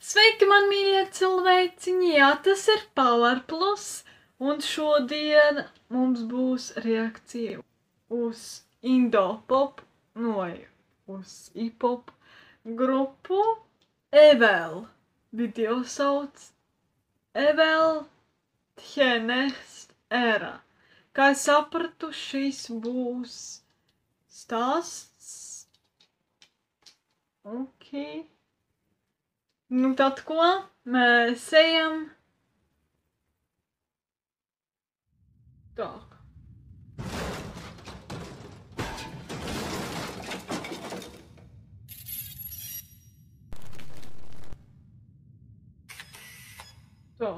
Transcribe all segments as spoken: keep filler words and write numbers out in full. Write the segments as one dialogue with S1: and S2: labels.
S1: Sveiki, man mīļie cilvēciņi! Jā, tas ir PowerPlus, un šodien mums būs reakcija uz Indo-pop, no uz hip-hop grupu NEVEL. Video sauc NEVEL era. Kā es sapratu, šis būs stāsts. Ok. Nu tad ko? Mēs ejam. Tā. Tā.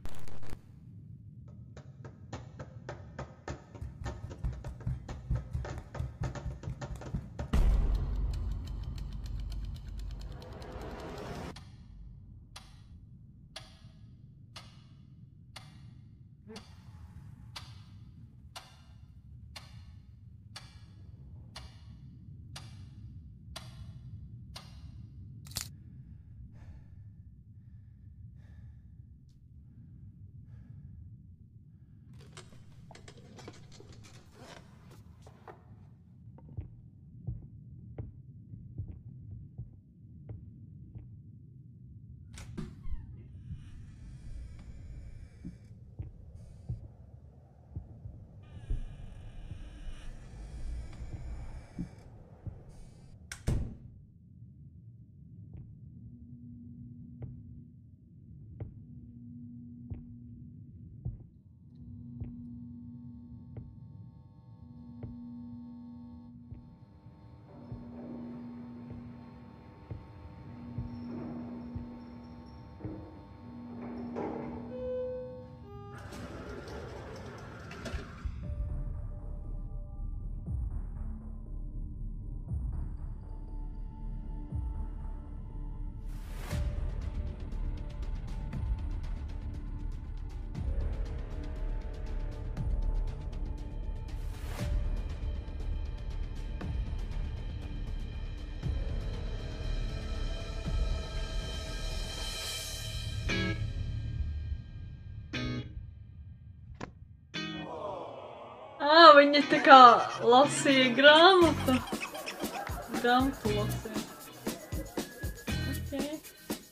S1: Ā, viņa tā kā lasīja grāmatu. Grāmatu lasīja. Okay.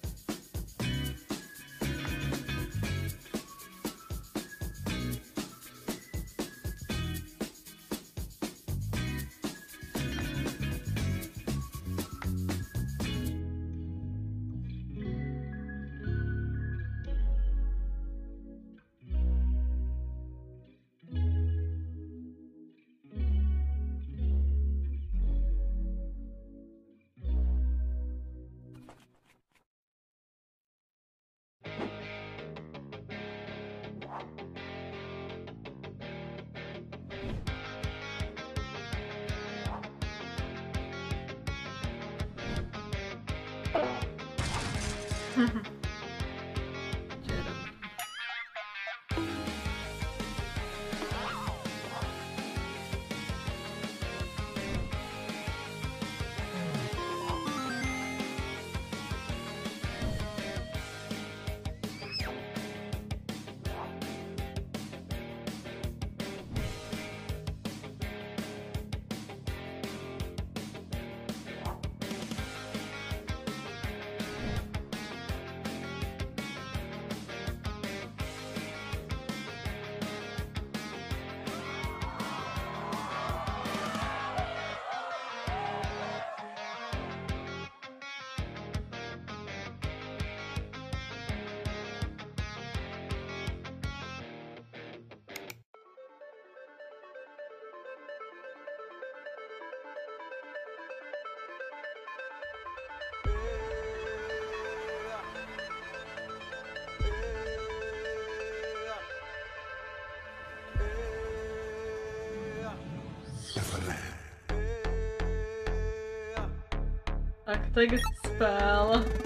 S1: Ak, tagad spēle.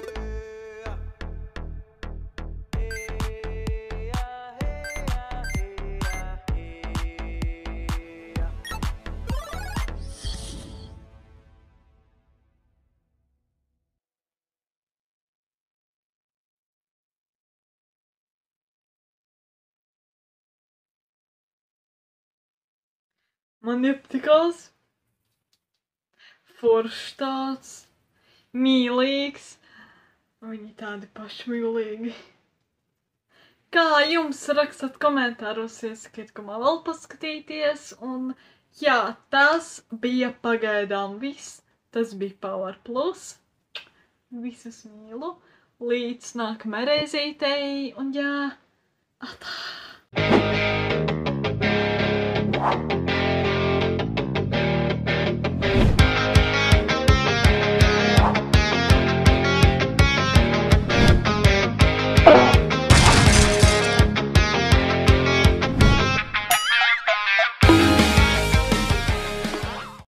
S1: Man iepatikās. Foršs tāds. Mīlīgs. Viņi tādi pašmīlīgi. Kā jums rakstat komentāros, iesakiet, ko man vēl paskatīties. Un jā, tas bija pagaidām viss. Tas bija PowerPlus. Visus mīlu. Līdz nākamai reizītei. Un jā, atā.